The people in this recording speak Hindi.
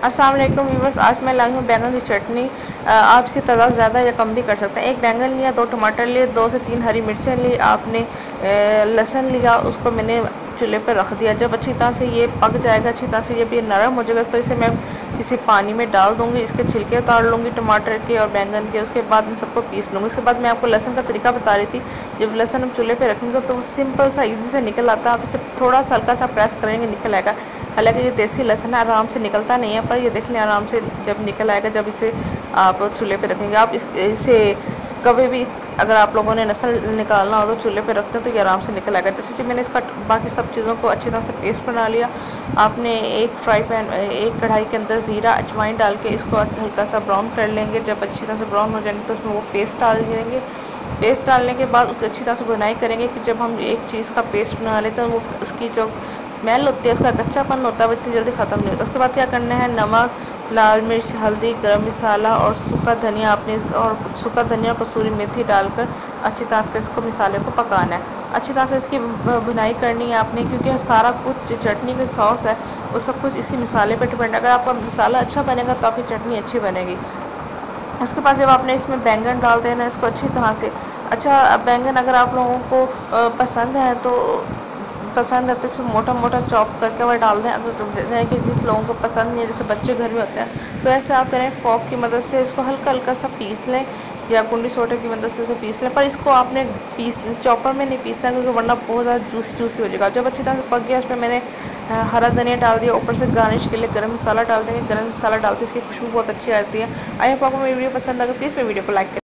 अस्सलाम वालेकुम व्यूअर्स, आज मैं लाई हूँ बैंगन की चटनी। आप इसकी तादाद ज़्यादा या कम भी कर सकते हैं। एक बैंगन लिया, 2 टमाटर लिए, 2 से 3 हरी मिर्चें ली, आपने लहसुन लिया, उसको मैंने चूल्हे पर रख दिया। जब अच्छी तरह से ये पक जाएगा, अच्छी तरह से जब ये नरम हो जाएगा तो इसे मैं किसी पानी में डाल दूँगी। इसके छिलके उतार लूँगी टमाटर के और बैंगन के। उसके बाद इन सबको पीस लूँगी। उसके बाद मैं आपको लहसुन का तरीका बता रही थी। जब लहसुन हम चूल्हे पे रखेंगे तो वो सिंपल सा ईज़ी से निकल आता है। आप इसे थोड़ा सा हल्का सा प्रेस करेंगे, निकल आएगा। हालांकि ये देसी लहसुन है, आराम से निकलता नहीं है, पर ये देख लें आराम से जब निकल आएगा, जब इसे आप चूल्हे पे रखेंगे। आप इसे कभी भी अगर आप लोगों ने नस्ल निकालना हो तो चूल्हे पे रखते हैं तो ये आराम से निकल आएगा। जैसे कि मैंने इसका बाकी सब चीज़ों को अच्छी तरह से पेस्ट बना लिया। आपने एक कढ़ाई के अंदर ज़ीरा अजवाइन डाल के इसको हल्का सा ब्राउन कर लेंगे। जब अच्छी तरह से ब्राउन हो जाएंगे तो उसमें वो पेस्ट डाल देंगे। पेस्ट डालने के बाद उसकी अच्छी तरह से बुनाई करेंगे कि जब हम एक चीज़ का पेस्ट बना लेते हैं वो उसकी जो स्मेल होती है, उसका कच्चापन होता है, वो इतनी जल्दी ख़त्म नहीं होता। उसके बाद क्या करना है, नमक, लाल मिर्च, हल्दी, गरम मसाला और सूखा धनिया और कसूरी मेथी डालकर अच्छी तरह से इसको मसाले को पकाना है। अच्छी तरह से इसकी बुनाई करनी है आपने, क्योंकि सारा कुछ जो चटनी की सॉस है वो सब कुछ इसी मसाले पर डिपेंड है। अगर आपका मसाला अच्छा बनेगा तो आपकी चटनी अच्छी बनेगी। उसके बाद जब आपने इसमें बैंगन डाल देना इसको अच्छी तरह से। अच्छा, बैंगन अगर आप लोगों को पसंद है तो इसको मोटा मोटा चॉप करके वह डाल दें। अगर कि जिस लोगों को पसंद नहीं है, जैसे बच्चे घर में होते हैं, तो ऐसे आप करें, फोक की मदद से इसको हल्का हल्का सा पीस लें या कुंडी सोटे की मदद से इसे पीस लें। पर इसको आपने चॉपर में नहीं पीसना, क्योंकि वरना बहुत ज़्यादा जूसी हो जाएगा। जब अच्छी तरह से पक गया, उसमें मैंने हरा धनिया डाल दिया। ऊपर से गार्निश के लिए गरम मसाला डाल देंगे। गरम मसाला डालते इसकी खुशबू बहुत अच्छी आती है। आई होप आपको मेरी वीडियो पसंद आएगी। प्लीज़ मेरी वीडियो को लाइक करें।